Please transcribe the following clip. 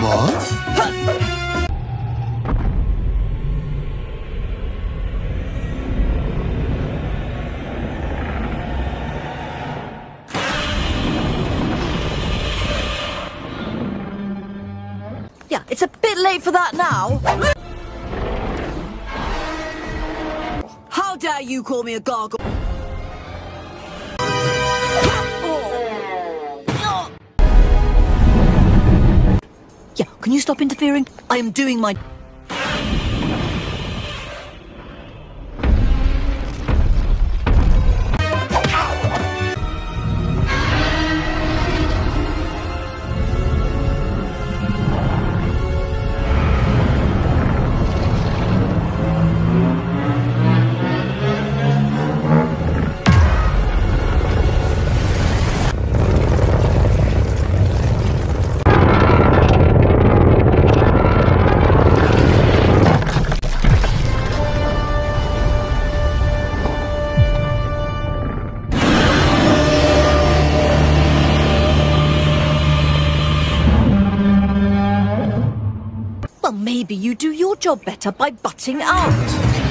Yeah, it's a bit late for that now. How dare you call me a gargoyle? Yeah, can you stop interfering? I am doing my... Well, maybe you do your job better by butting out.